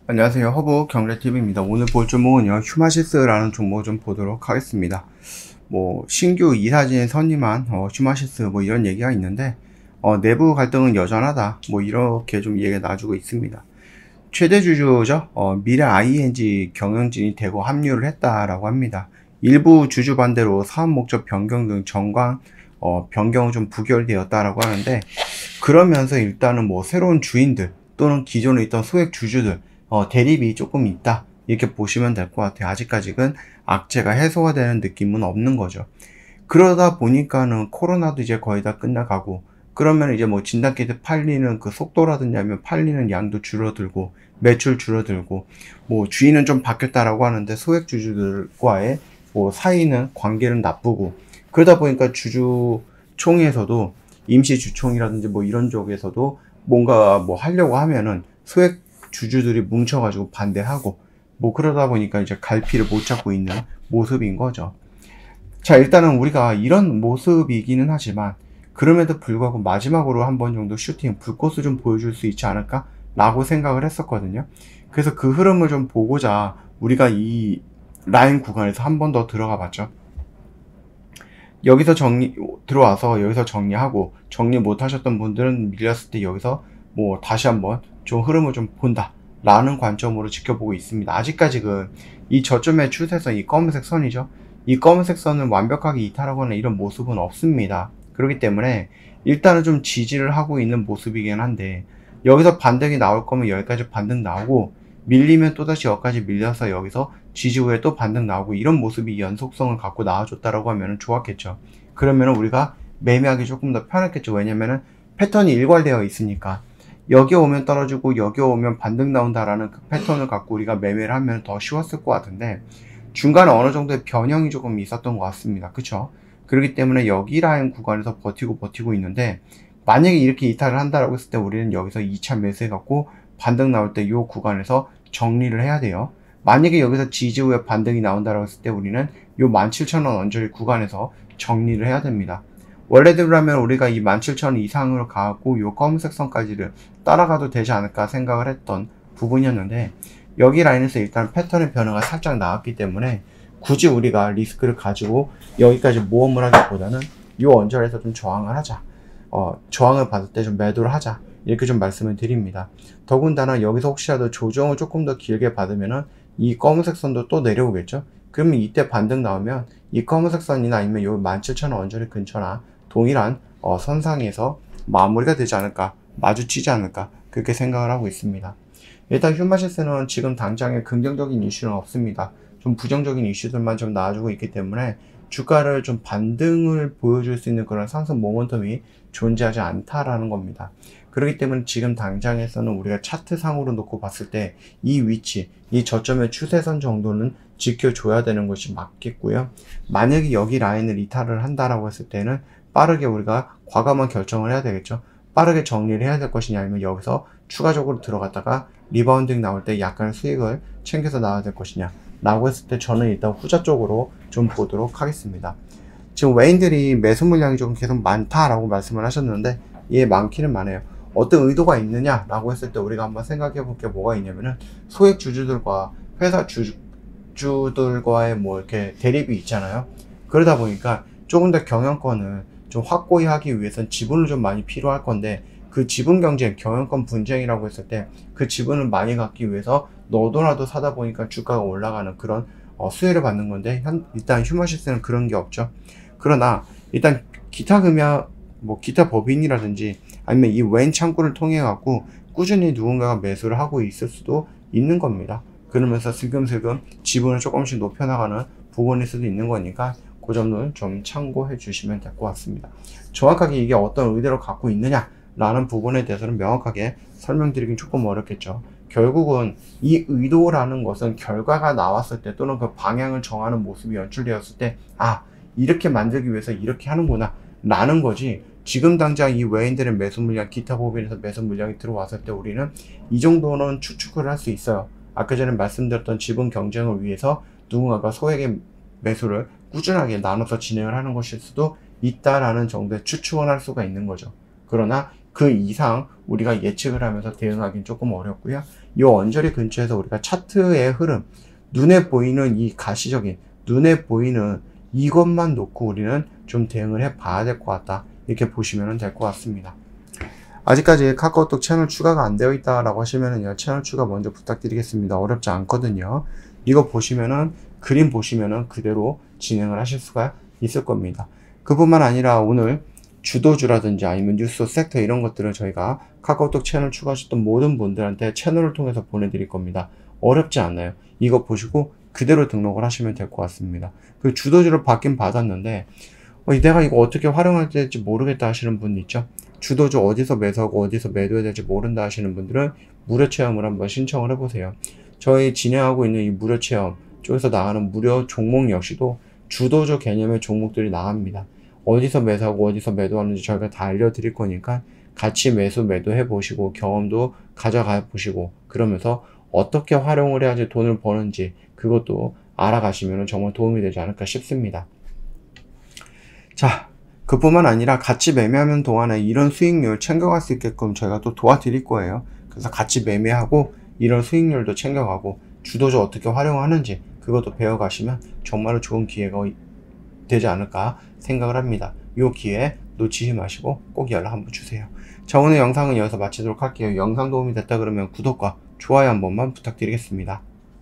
안녕하세요. 허브 경제TV입니다. 오늘 볼 종목은요, 휴마시스라는 종목 좀 보도록 하겠습니다. 신규 이사진 선임한, 휴마시스 이런 얘기가 있는데, 내부 갈등은 여전하다. 이렇게 좀 얘기가 나와주고 있습니다. 최대 주주죠. 미래 ING 경영진이 대거 합류를 했다라고 합니다. 일부 주주 반대로 사업 목적 변경 등 정관, 변경은 좀 부결되었다라고 하는데, 그러면서 일단은 새로운 주인들, 또는 기존에 있던 소액 주주들, 대립이 조금 있다. 이렇게 보시면 될 것 같아요. 아직까지는 악재가 해소가 되는 느낌은 없는 거죠. 그러다 보니까는 코로나도 이제 거의 다 끝나가고, 그러면 이제 진단키트 팔리는 그 속도라든지 아니면 팔리는 양도 줄어들고, 매출 줄어들고, 주인은 좀 바뀌었다라고 하는데 소액 주주들과의 사이는 관계는 나쁘고, 그러다 보니까 주주총회에서도 임시주총이라든지 이런 쪽에서도 뭔가 하려고 하면은 소액 주주들이 뭉쳐가지고 반대하고 그러다 보니까 이제 갈피를 못 잡고 있는 모습인 거죠. 자, 일단은 우리가 이런 모습이기는 하지만 그럼에도 불구하고 마지막으로 한 번 정도 슈팅 불꽃을 좀 보여줄 수 있지 않을까 라고 생각을 했었거든요. 그래서 그 흐름을 좀 보고자 우리가 이 라인 구간에서 한 번 더 들어가 봤죠. 여기서 들어와서 여기서 정리하고, 정리 못 하셨던 분들은 밀렸을 때 여기서 다시 한번 좀 흐름을 좀 본다 라는 관점으로 지켜보고 있습니다. 아직까지 이 저점의 추세선, 이 검은색 선이죠. 이 검은색 선을 완벽하게 이탈하거나 이런 모습은 없습니다. 그렇기 때문에 일단은 좀 지지를 하고 있는 모습이긴 한데, 여기서 반등이 나올 거면 여기까지 반등 나오고, 밀리면 또다시 여기까지 밀려서 여기서 지지 후에 또 반등 나오고, 이런 모습이 연속성을 갖고 나와줬다라고 하면 좋았겠죠. 그러면 우리가 매매하기 조금 더 편했겠죠. 왜냐면은 패턴이 일괄되어 있으니까 여기 오면 떨어지고 여기 오면 반등 나온다라는 그 패턴을 갖고 우리가 매매를 하면 더 쉬웠을 것 같은데, 중간에 어느 정도의 변형이 조금 있었던 것 같습니다. 그쵸? 그렇기 때문에 여기 라인 구간에서 버티고 있는데, 만약에 이렇게 이탈을 한다라고 했을 때 우리는 여기서 2차 매수해 갖고 반등 나올 때 이 구간에서 정리를 해야 돼요. 만약에 여기서 지지 후에 반등이 나온다라고 했을 때 우리는 이 17,000원 언저리 구간에서 정리를 해야 됩니다. 원래대로라면 우리가 이 17,000원 이상으로 가고 이 검은색 선까지를 따라가도 되지 않을까 생각을 했던 부분이었는데, 여기 라인에서 일단 패턴의 변화가 살짝 나왔기 때문에 굳이 우리가 리스크를 가지고 여기까지 모험을 하기보다는 이 언저리에서 좀 저항을 하자. 저항을 받을 때 좀 매도를 하자. 이렇게 좀 말씀을 드립니다. 더군다나 여기서 혹시라도 조정을 조금 더 길게 받으면은 이 검은색 선도 또 내려오겠죠. 그러면 이때 반등 나오면 이 검은색 선이나 아니면 요 17,000원 언저리 근처나 동일한 선상에서 마무리가 되지 않을까, 마주치지 않을까, 그렇게 생각을 하고 있습니다. 일단 휴마시스는 지금 당장에 긍정적인 이슈는 없습니다. 좀 부정적인 이슈들만 좀 나와주고 있기 때문에 주가를 좀 반등을 보여줄 수 있는 그런 상승 모멘텀이 존재하지 않다라는 겁니다. 그렇기 때문에 지금 당장에서는 우리가 차트상으로 놓고 봤을 때 이 위치, 이 저점의 추세선 정도는 지켜줘야 되는 것이 맞겠고요. 만약에 여기 라인을 이탈을 한다라고 했을 때는 빠르게 우리가 과감한 결정을 해야 되겠죠. 빠르게 정리를 해야 될 것이냐, 아니면 여기서 추가적으로 들어갔다가 리바운딩 나올 때 약간의 수익을 챙겨서 나와야 될 것이냐 라고 했을 때 저는 일단 후자 쪽으로 좀 보도록 하겠습니다. 지금 외인들이 매수 물량이 좀 계속 많다라고 말씀을 하셨는데, 예, 많기는 많아요. 어떤 의도가 있느냐 라고 했을 때 우리가 한번 생각해 볼 게 뭐가 있냐면은, 소액 주주들과 회사 주주들과의 이렇게 대립이 있잖아요. 그러다 보니까 조금 더 경영권을 좀 확고히 하기 위해서는 지분을 좀 많이 필요할 건데, 그 지분 경쟁, 경영권 분쟁이라고 했을 때 그 지분을 많이 갖기 위해서 너도나도 사다 보니까 주가가 올라가는 그런 수혜를 받는 건데, 일단 휴마시스는 그런 게 없죠. 그러나 일단 기타 금융, 기타 법인이라든지 아니면 이 웬 창구를 통해 갖고 꾸준히 누군가가 매수를 하고 있을 수도 있는 겁니다. 그러면서 슬금슬금 지분을 조금씩 높여나가는 부분일 수도 있는 거니까 그 점은 좀 참고해 주시면 될 것 같습니다. 정확하게 이게 어떤 의도를 갖고 있느냐 라는 부분에 대해서는 명확하게 설명드리긴 조금 어렵겠죠. 결국은 이 의도라는 것은 결과가 나왔을 때, 또는 그 방향을 정하는 모습이 연출되었을 때, 이렇게 만들기 위해서 이렇게 하는구나 라는 거지, 지금 당장 이 외인들의 매수 물량, 기타 법인에서 매수 물량이 들어왔을 때 우리는 이 정도는 추측을 할 수 있어요. 아까 전에 말씀드렸던 지분 경쟁을 위해서 누군가가 소액의 매수를 꾸준하게 나눠서 진행을 하는 것일 수도 있다라는 정도의 추측을 할 수가 있는 거죠. 그러나 그 이상 우리가 예측을 하면서 대응하기는 조금 어렵고요. 이 언저리 근처에서 우리가 차트의 흐름, 눈에 보이는 이 가시적인, 눈에 보이는 이것만 놓고 우리는 좀 대응을 해 봐야 될 것 같다. 이렇게 보시면 될 것 같습니다. 아직까지 카카오톡 채널 추가가 안 되어 있다라고 하시면은요, 채널 추가 먼저 부탁드리겠습니다. 어렵지 않거든요. 이거 보시면은, 그림 보시면은 그대로 진행을 하실 수가 있을 겁니다. 그뿐만 아니라 오늘 주도주라든지 아니면 뉴스 섹터 이런 것들을 저희가 카카오톡 채널 추가하셨던 모든 분들한테 채널을 통해서 보내드릴 겁니다. 어렵지 않아요. 이거 보시고 그대로 등록을 하시면 될 것 같습니다. 그 주도주를 받긴 받았는데, 내가 이거 어떻게 활용해야 될지 모르겠다 하시는 분 있죠? 주도주 어디서 매수하고 어디서 매도해야 될지 모른다 하시는 분들은 무료 체험을 한번 신청을 해보세요. 저희 진행하고 있는 이 무료 체험 쪽에서 나가는 무료 종목 역시도 주도주 개념의 종목들이 나갑니다. 어디서 매수하고 어디서 매도하는지 저희가 다 알려드릴 거니까 같이 매수 매도해 보시고 경험도 가져가 보시고 그러면서 어떻게 활용을 해야지 돈을 버는지 그것도 알아가시면 정말 도움이 되지 않을까 싶습니다. 자, 그뿐만 아니라 같이 매매하는 동안에 이런 수익률 챙겨갈 수 있게끔 저희가 또 도와드릴 거예요. 그래서 같이 매매하고 이런 수익률도 챙겨가고 주도주 어떻게 활용하는지 그것도 배워가시면 정말로 좋은 기회가 되지 않을까 생각을 합니다. 이 기회 놓치지 마시고 꼭 연락 한번 주세요. 자, 오늘 영상은 여기서 마치도록 할게요. 영상 도움이 됐다 그러면 구독과 좋아요 한 번만 부탁드리겠습니다.